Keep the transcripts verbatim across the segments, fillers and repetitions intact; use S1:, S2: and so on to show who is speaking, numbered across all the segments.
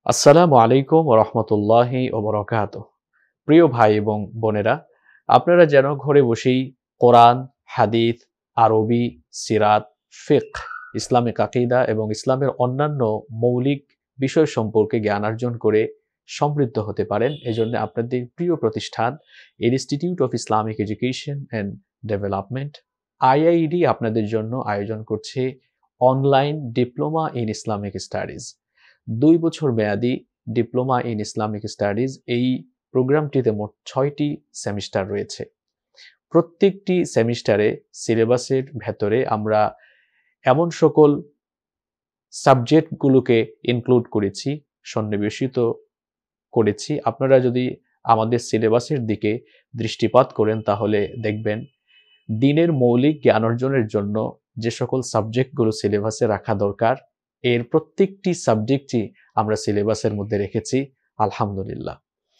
S1: আসসালামু আলাইকুম ওয়া রাহমাতুল্লাহি ওয়া বারাকাতুহু। প্রিয় ভাই এবং বোনেরা, আপনারা যেন ঘরে বসেই কোরআন, হাদিস, আরবি, সিরাত, ফিকহ, ইসলামিক আকীদা এবং ইসলামের অন্যান্য মৌলিক বিষয় সম্পর্কে জ্ঞান অর্জন করে সমৃদ্ধ হতে পারেন। এজন্য আপনাদের প্রিয় প্রতিষ্ঠান Institute of Islamic Education and Development I I E D আপনাদের জন্য আয়োজন করছে online diploma in Islamic studies. দুই বছর মেয়াদী ডিপ্লোমা ইন ইসলামিক স্টাডিজ এই প্রোগ্রামটিতে মোট ছয়টি সেমিস্টার রয়েছে। প্রত্যেকটি সেমিস্টারে সিলেবাসের ভেতরে আমরা এমন সকল সাবজেক্টগুলোকে ইনক্লুড করেছি, সন্নিবেশিত করেছি। আপনারা যদি আমাদের সিলেবাসের দিকে দৃষ্টিপাত করেন তাহলে দেখবেন দ্বীনের মৌলিক জ্ঞান অর্জনের জন্য যে সকল সাবজেক্টগুলো সিলেবাসে রাখা দরকার এর প্রত্যেকটি সাবজেক্টই আমরা সিলেবাসের মধ্যে রেখেছি আলহামদুলিল্লাহ।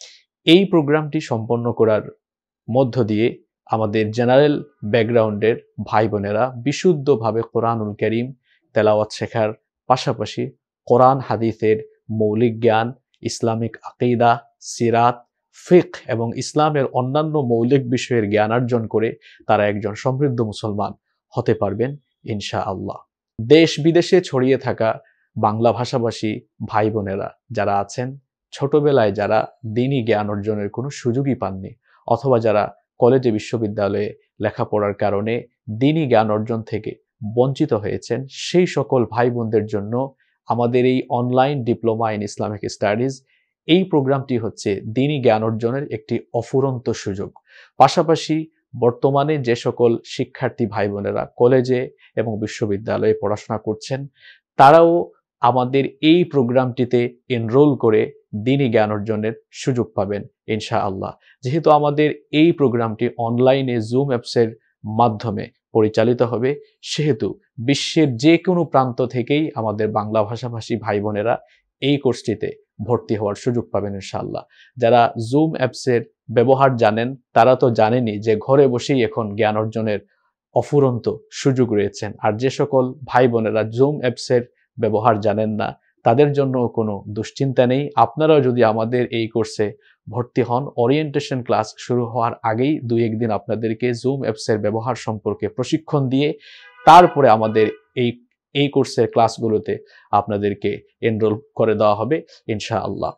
S1: এই প্রোগ্রামটি সম্পন্ন করার মধ্য দিয়ে আমাদের জেনারেল ব্যাকগ্রাউন্ডের ভাই বোনেরা বিশুদ্ধভাবে কোরআনুল কারীম তেলাওয়াত শেখার পাশাপাশি কোরআন হাদিসের মৌলিক জ্ঞান, ইসলামিক আকীদা, সিরাত, ফিকহ এবং ইসলামের অন্যান্য মৌলিক বিষয়ের জ্ঞান অর্জন করে তারা একজন সমৃদ্ধ মুসলমান হতে পারবেন ইনশাআল্লাহ। দেশ বিদেশে ছড়িয়ে থাকা বাংলা ভাষাভাষী ভাই বোনেরা যারা আছেন, ছোটবেলায় যারা দ্বীনি জ্ঞান অর্জনের কোনো সুযোগই পাননি অথবা যারা কলেজে বিশ্ববিদ্যালয়ে লেখাপড়ার কারণে দ্বীনি জ্ঞান অর্জন থেকে বঞ্চিত হয়েছেন, সেই সকল ভাই বোনদের জন্য আমাদের এই online diploma in Islamic studies এই প্রোগ্রামটি হচ্ছে দ্বীনি জ্ঞান অর্জনের একটি অফুরন্ত সুযোগ। পাশাপাশি বর্তমানে যে সকল শিক্ষার্থী ভাই বোনেরা কলেজে এবং বিশ্ববিদ্যালয়ে পড়াশোনা করছেন তারাও আমাদের এই প্রোগ্রামটিতে এনরোল করে দ্বীনি জ্ঞান অর্জনের সুযোগ পাবেন ইনশাআল্লাহ। যেহেতু আমাদের এই প্রোগ্রামটি অনলাইনে জুম অ্যাপসের মাধ্যমে পরিচালিত হবে, সেহেতু বিশ্বের যে কোনো প্রান্ত থেকেই আমাদের বাংলা ভাষাভাষী ভাই বোনেরা এই কোর্সটিতে ভর্তি হওয়ার সুযোগ পাবেন ইনশাআল্লাহ। যারা জুম অ্যাপসের ব্যবহার জানেন তারা তো জানেনই যে ঘরে বসেই এখন জ্ঞান অর্জনের অফুরন্ত সুযোগ রয়েছেন। আর যে সকল ভাই বোনেরা জুম অ্যাপসের ব্যবহার জানেন না তাদের জন্য কোনো দুশ্চিন্তা নেই। আপনারাও যদি আমাদের এই কোর্সে ভর্তি হন, ওরিয়েন্টেশন ক্লাস শুরু হওয়ার আগেই দুই একদিন আপনাদেরকে জুম অ্যাপসের ব্যবহার সম্পর্কে প্রশিক্ষণ দিয়ে তারপরে আমাদের এই এই কোর্সের ক্লাসগুলোতে আপনাদেরকে এনরোল করে দেওয়া হবে ইনশাআল্লাহ।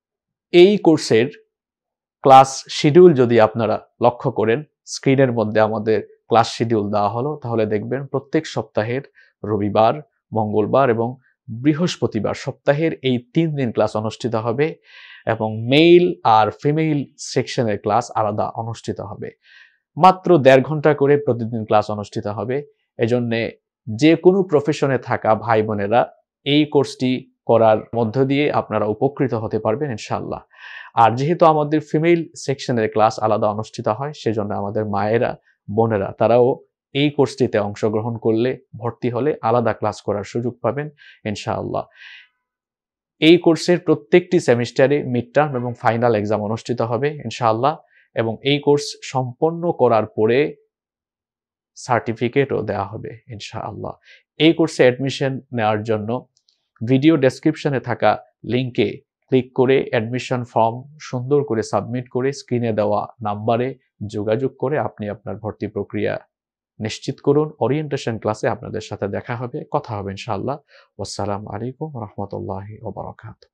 S1: এই কোর্সের ক্লাস শিডিউল যদি আপনারা লক্ষ্য করেন, স্ক্রিনের মধ্যে আমাদের ক্লাস শিডিউল দেওয়া হলো, তাহলে দেখবেন প্রত্যেক সপ্তাহের রবিবার, মঙ্গলবার এবং বৃহস্পতিবার সপ্তাহের এই তিন দিন ক্লাস অনুষ্ঠিত হবে এবং মেইল আর ফিমেইল সেকশনের ক্লাস আলাদা অনুষ্ঠিত হবে। মাত্র দেড় ঘন্টা করে প্রতিদিন ক্লাস অনুষ্ঠিত হবে। এজন্য যে কোনো প্রফেশনে থাকা ভাই বোনেরা এই কোর্সটি করার মধ্য দিয়ে আপনারা উপকৃত হতে পারবেন ইনশাআল্লাহ। আর যেহেতু আমাদের ফিমেল সেকশনের ক্লাস আলাদা অনুষ্ঠিত হয়, সেজন্য আমাদের মায়েরা, বোনেরা তারাও এই কোর্সটিতে অংশগ্রহণ করলে, ভর্তি হলে আলাদা ক্লাস করার সুযোগ পাবেন ইনশাআল্লাহ। এই কোর্সের প্রত্যেকটি সেমিস্টারে মিড টার্ম এবং ফাইনাল এক্সাম অনুষ্ঠিত হবে ইনশাআল্লাহ এবং এই কোর্স সম্পন্ন করার পরে সার্টিফিকেটও দেওয়া হবে ইনশাআল্লাহ। এই কোর্সে অ্যাডমিশন নেওয়ার জন্য ভিডিও ডেসক্রিপশনে থাকা লিঙ্কে ক্লিক করে অ্যাডমিশন ফর্ম সুন্দর করে সাবমিট করে স্ক্রিনে দেওয়া নাম্বারে যোগাযোগ করে আপনি আপনার ভর্তি প্রক্রিয়া নিশ্চিত করুন। ওরিয়েন্টেশন ক্লাসে আপনাদের সাথে দেখা হবে, কথা হবে ইনশাআল্লাহ। আসসালামু আলাইকুম ওয়া রাহমাতুল্লাহি ওয়া বারাকাতুহু।